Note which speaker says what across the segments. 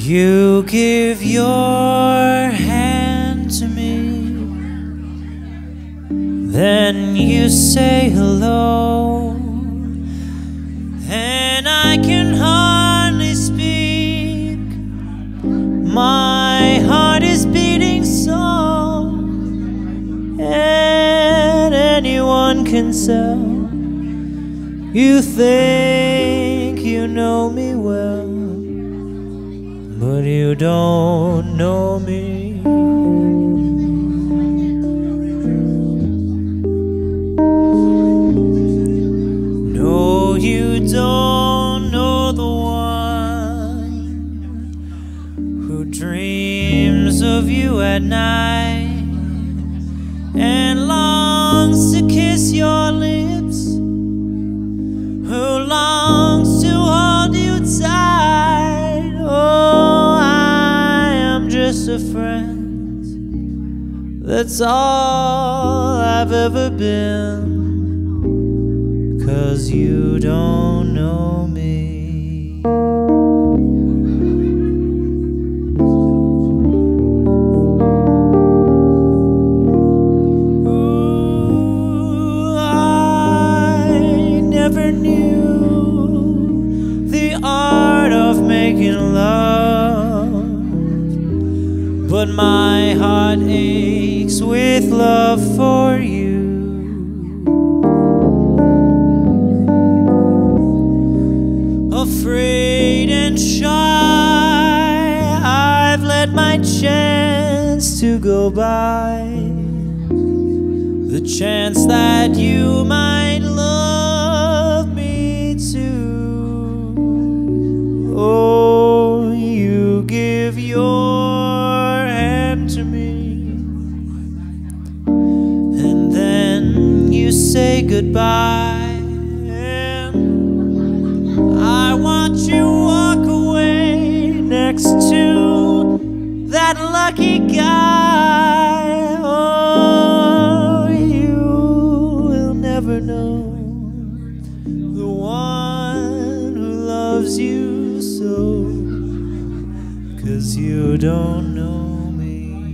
Speaker 1: You give your hand to me, then you say hello, and I can hardly speak. My heart is beating so, and anyone can tell. You think you know me well, but you don't know me. No, you don't know the one who dreams of you at night and longs to kiss your lips, who longs to hold you tight. Oh, I am just a friend, that's all I've ever been, 'cause you don't know me. Ooh, I never knew the art of making love, but my heart aches with love for you. Afraid and shy, I've let my chance to go by, the chance that you might love me too. Oh, you give your hand to me, and then you say goodbye. I want you walk away next to that lucky guy. Oh, you will never know the one who loves you so, 'cause you don't know me.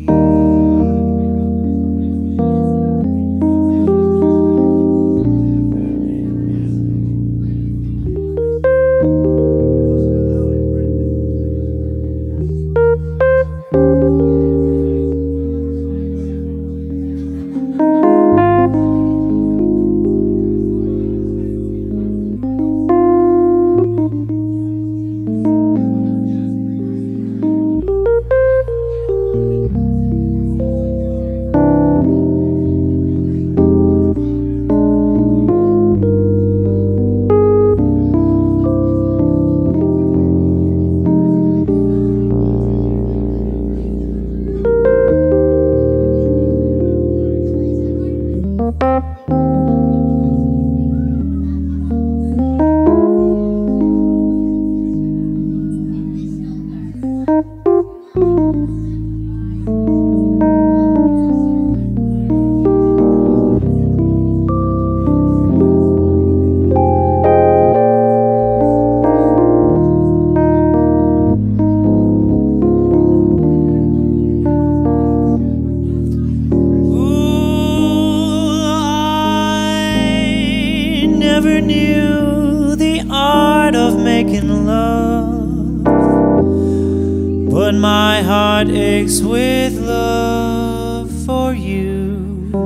Speaker 1: Never knew the art of making love, but my heart aches with love for you.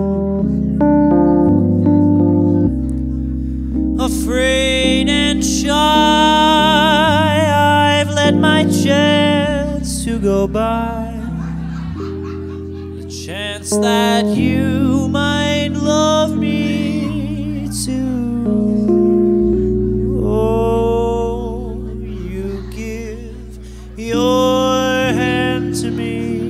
Speaker 1: Afraid and shy, I've let my chance to go by, the chance that you might love me too. Your hand to me,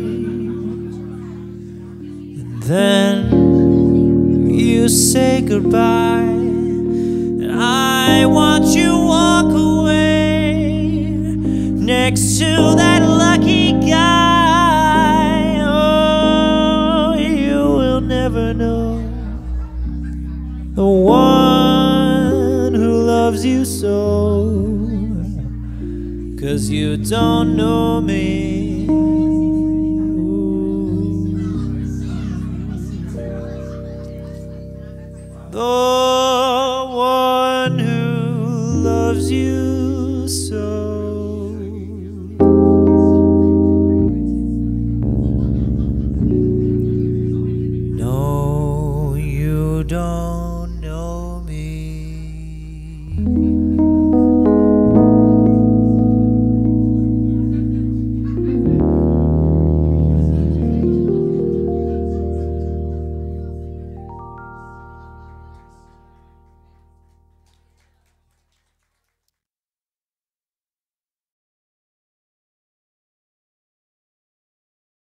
Speaker 1: and then you say goodbye, and I want you walk away next to that lucky guy. Oh, you will never know the one who loves you so, 'cause you don't know me. The one who loves you so. No, you don't.